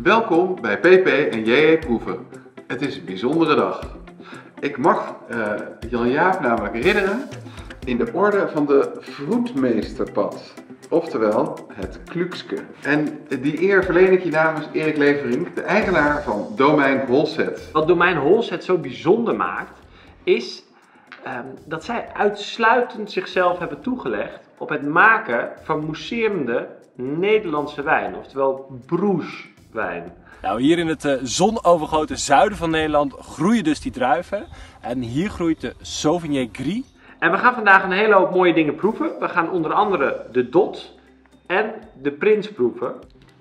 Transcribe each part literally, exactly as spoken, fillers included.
Welkom bij P P en J J Proeven. Het is een bijzondere dag. Ik mag uh, Jan-Jaap namelijk ridderen in de orde van de Vroedmeesterpad. Oftewel het Klukske. En die eer verleen ik je namens Erik Leverink, de eigenaar van Domein Holset. Wat Domein Holset zo bijzonder maakt, is um, dat zij uitsluitend zichzelf hebben toegelegd op het maken van mousserende Nederlandse wijn, oftewel broeswijn. Nou, hier in het uh, zonovergoten zuiden van Nederland groeien dus die druiven. En hier groeit de Sauvignon Gris. En we gaan vandaag een hele hoop mooie dingen proeven. We gaan onder andere de Dot en de Prins proeven.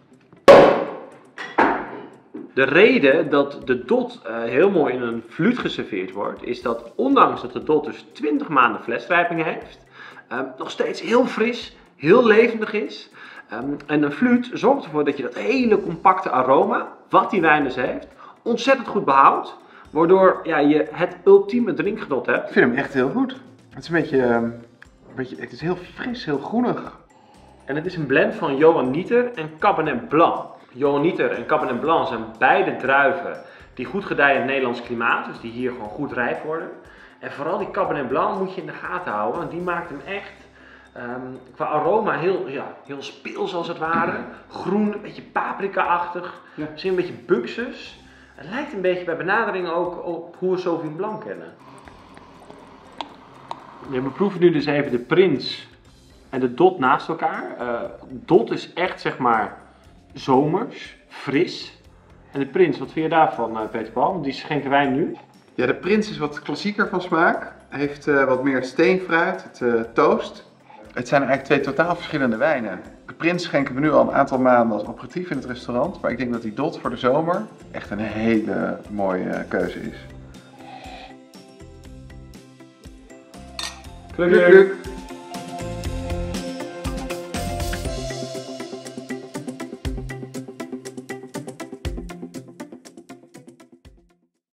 De reden dat de Dot uh, heel mooi in een fluit geserveerd wordt, is dat ondanks dat de Dot dus twintig maanden flesrijping heeft, uh, nog steeds heel fris, heel levendig is. Um, en een fluit zorgt ervoor dat je dat hele compacte aroma, wat die wijn dus heeft, ontzettend goed behoudt. Waardoor ja, je het ultieme drinkgenot hebt. Ik vind hem echt heel goed. Het is een beetje, een beetje het is heel fris, heel groenig. En het is een blend van Johanniter en Cabernet Blanc. Johanniter en Cabernet Blanc zijn beide druiven die goed gedijen in het Nederlands klimaat. Dus die hier gewoon goed rijp worden. En vooral die Cabernet Blanc moet je in de gaten houden. Want die maakt hem echt um, qua aroma heel, ja, heel speels als het ware. Groen, een beetje paprika-achtig. Ja. Misschien een beetje buxus. Het lijkt een beetje bij benadering ook op hoe we Sauvignon Blanc kennen. Ja, we proeven nu dus even de Prins en de Dot naast elkaar. Uh, Dot is echt zeg maar zomers, fris. En de Prins, wat vind je daarvan, uh, Peter Paul? Want die schenken wij nu. Ja, de Prins is wat klassieker van smaak. Hij heeft uh, wat meer steenfruit, het uh, toast. Het zijn eigenlijk twee totaal verschillende wijnen. De Prins schenken we nu al een aantal maanden als aperitief in het restaurant. Maar ik denk dat die Dot voor de zomer echt een hele mooie keuze is. Kluk, kluk.